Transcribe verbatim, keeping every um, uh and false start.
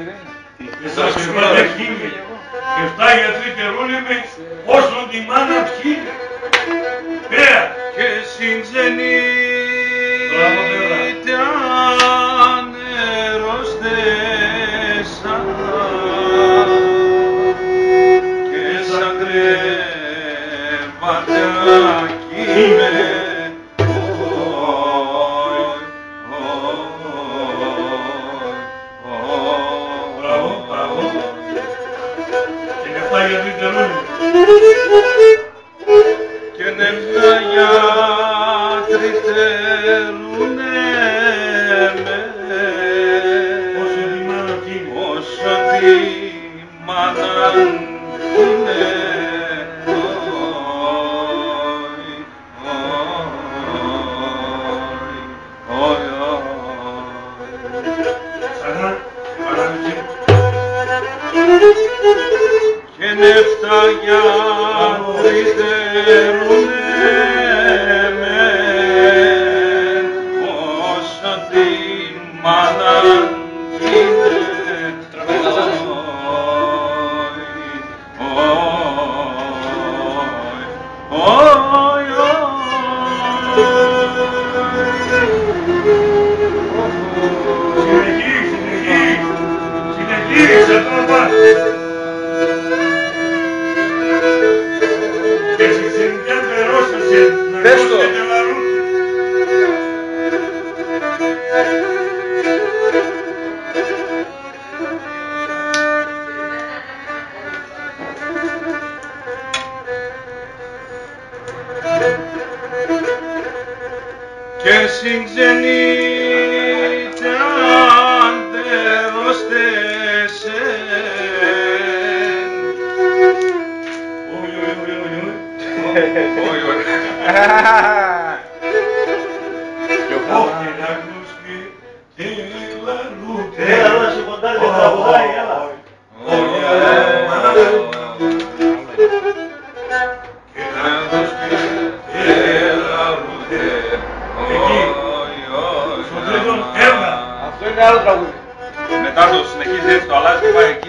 Σας είπατε χίλια. Και φτά γιατροί τερούλευε όσον τη μάνα χίλια. Πέρα. Και συγγενείτε ανερωστέσα και σαν κρεβάτα κύμε. Και νεφτά γιατροί θέλουνε με όσο τη μάνα είναι. Και νεφτά γιατροί θέλουνε μεν όσο τη μάνα είναι. Συνεχίζει, συνεχίζει, συνεχίζει ακόμα πάνω. Και si sentiate rosse se la Testo. coste della luce. Και συγγενείτε αντερωστέσεν. Oi, oi, oi, oi, oi. Όχι, όχι. Όχι, να ακουστεί και la luce. Έλα εδώ να σε κοντάρει και τραγουδάει, έλα. Στο τρίτο, έλα. Αυτό είναι άλλο τραγούδι. Μετά το συνεχίζει έτσι, το αλλάζει και πάει εκεί.